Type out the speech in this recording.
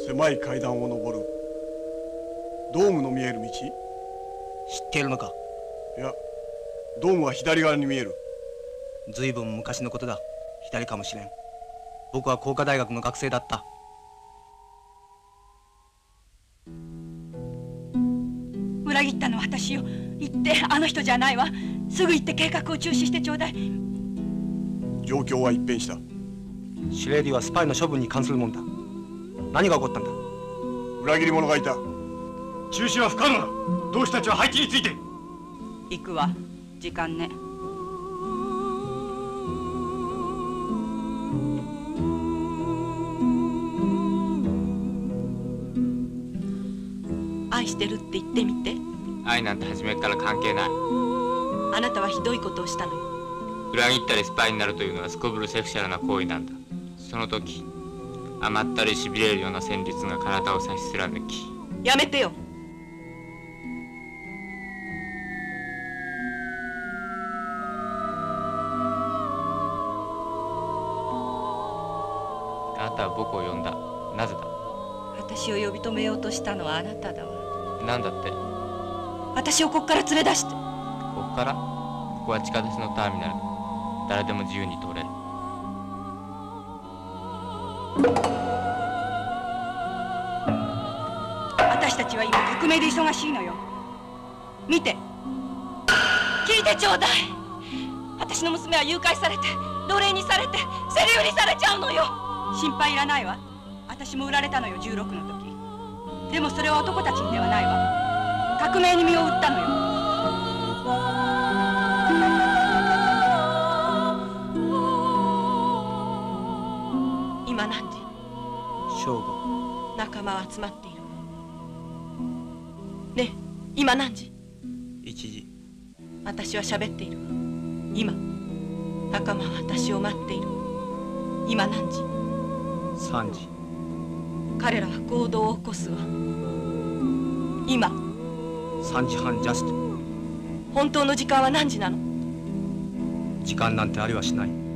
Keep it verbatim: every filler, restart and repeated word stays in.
狭い階段を上るドームの見える道。知っているのか？ いや、ドームは左側に見える。 ずいぶん昔のことだ。左かもしれん。僕は工科大学の学生だった。 裏切ったのは私よ。行ってあの人じゃないわ。すぐ行って計画を中止してちょうだい。 状況は一変した。 シュレーディはスパイの処分に関するもんだ。何が起こったんだ？ 裏切り者がいた。 中止は不可能だ。同志たちは配置について。 行くわ。時間ね。愛してるって言ってみて。 愛なんて初めから関係ない。 あなたはひどいことをしたのよ。 裏切ったりスパイになるというのはすこぶるセクシャルな行為なんだ。その時甘ったりしびれるような旋律が体を差し貫き。 やめてよ。 あなたは僕を呼んだ。なぜだ？ 私を呼び止めようとしたのはあなただわ。 なんだって？ 私をここから連れ出して。 ここから？ここは地下鉄のターミナル。誰でも自由に通れる。 私たちは今革命で忙しいのよ。見て、聞いてちょうだい。私の娘は誘拐されて奴隷にされて競り売りされちゃうのよ。心配いらないわ。私も売られたのよ、じゅうろくの時。でもそれは男たちにではないわ。革命に身を売ったのよ。今何時？ 正午。 仲間は集まっている。ねえ、今何時？ 一時。 私は喋っているわ。今仲間は私を待っている。今何時？ 三時。 彼らは行動を起こすわ。今三時半ジャスト。 本当の時間は何時なの？ 時間なんてありはしない。